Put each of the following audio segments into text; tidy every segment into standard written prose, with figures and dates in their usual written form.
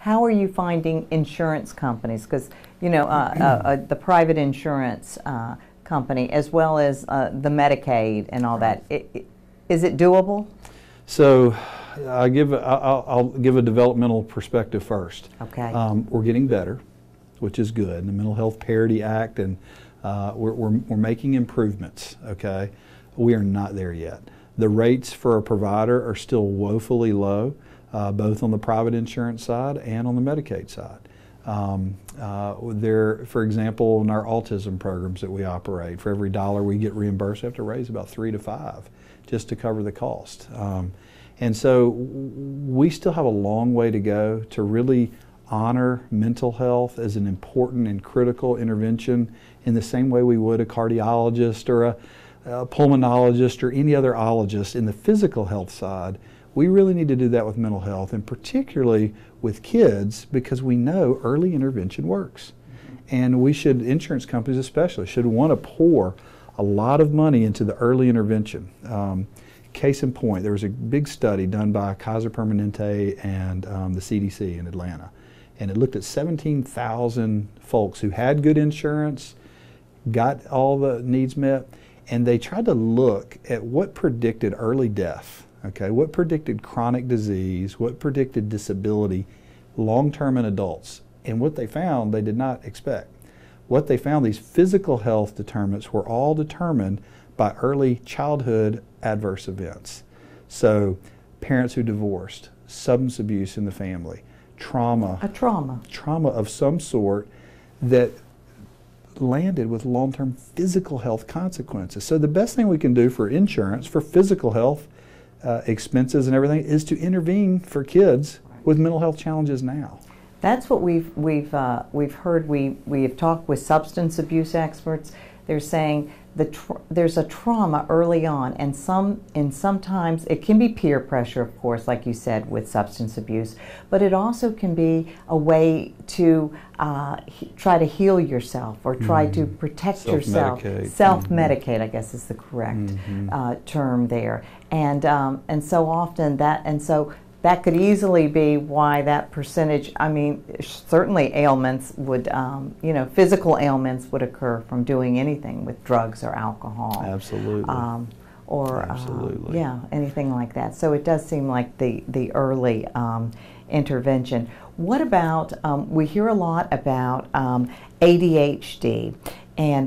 how are you finding insurance companies? Because, you know, the private insurance company as well as the Medicaid and all that, is it doable? So I'll give a developmental perspective first. Okay. We're getting better, which is good. The Mental Health Parity Act, and we're making improvements, okay? We are not there yet. The rates for a provider are still woefully low, both on the private insurance side and on the Medicaid side. For example, in our autism programs that we operate, for every dollar we get reimbursed, we have to raise about 3 to 5 just to cover the cost. And so we still have a long way to go to really honor mental health as an important and critical intervention in the same way we would a cardiologist or a pulmonologist or any other ologist. In the physical health side, we really need to do that with mental health, and particularly with kids, because we know early intervention works. And we should, insurance companies especially, should want to pour a lot of money into the early intervention. Case in point, there was a big study done by Kaiser Permanente and the CDC in Atlanta, and it looked at 17,000 folks who had good insurance, got all the needs met, and they tried to look at what predicted early death, okay, what predicted chronic disease, what predicted disability long-term in adults. And what they found, they did not expect. What they found, these physical health determinants were all determined by early childhood adverse events. So parents who divorced, substance abuse in the family, trauma of some sort that landed with long-term physical health consequences. So the best thing we can do for insurance, for physical health expenses and everything, is to intervene for kids with mental health challenges now. That's what we've heard. We have talked with substance abuse experts. They're saying there's a trauma early on, and sometimes it can be peer pressure, of course, like you said, with substance abuse, but it also can be a way to try to heal yourself or try to protect yourself. Self-medicate, I guess is the correct term there. And so often that could easily be why that percentage, I mean, certainly ailments would, physical ailments would occur from doing anything with drugs or alcohol. Absolutely. Absolutely. Anything like that. So it does seem like the early intervention. What about, we hear a lot about ADHD and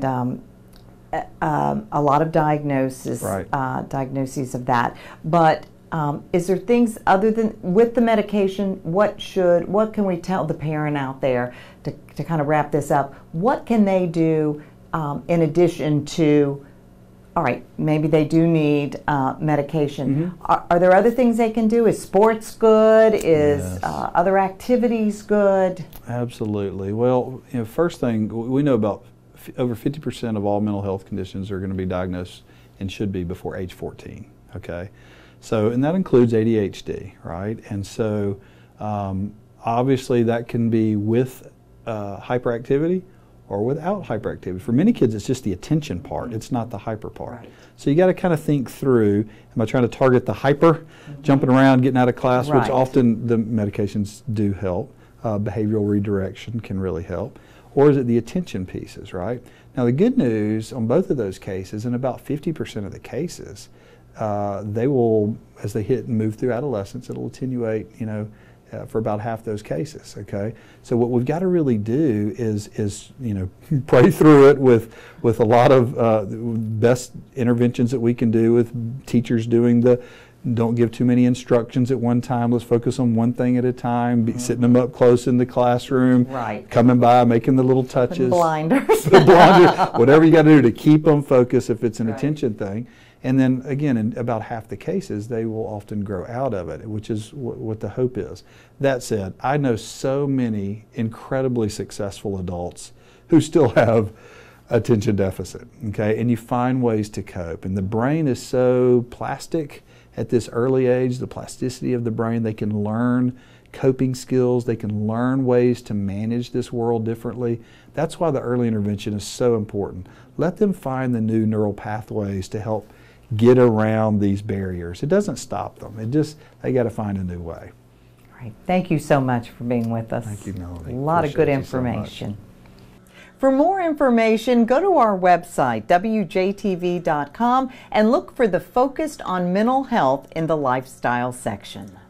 a lot of diagnoses of that, but is there things other than with the medication? What can we tell the parent out there to kind of wrap this up? What can they do in addition to, all right, maybe they do need medication. Are there other things they can do? Is sports good? Is other activities good? Absolutely. Well, first thing, we know about over 50% of all mental health conditions are going to be diagnosed and should be before age 14. Okay. So, and that includes ADHD, right? And so, obviously that can be with hyperactivity or without hyperactivity. For many kids, it's just the attention part. It's not the hyper part. Right. So you got to kind of think through, am I trying to target the hyper, jumping around, getting out of class, which often the medications do help. Behavioral redirection can really help. Or is it the attention pieces, right? Now the good news on both of those cases, in about 50% of the cases, they will, as they hit and move through adolescence, it'll attenuate, for about half those cases, okay? So what we've got to really do is pray through it with a lot of best interventions that we can do, with teachers doing don't give too many instructions at one time, let's focus on one thing at a time, sitting them up close in the classroom, coming by, making the little touches. Blinders. Whatever you got to do to keep them focused if it's an attention thing. And then again, in about half the cases, they will often grow out of it, which is what the hope is. That said, I know so many incredibly successful adults who still have attention deficit, okay? And you find ways to cope. And the brain is so plastic at this early age, the plasticity of the brain, they can learn coping skills, they can learn ways to manage this world differently. That's why the early intervention is so important. Let them find the new neural pathways to help get around these barriers. It doesn't stop them. They got to find a new way. Right. Thank you so much for being with us. Thank you, Melanie. A lot of good Appreciate you so much. information. For more information, go to our website, WJTV.com, and look for the Focused on Mental Health in the Lifestyle section.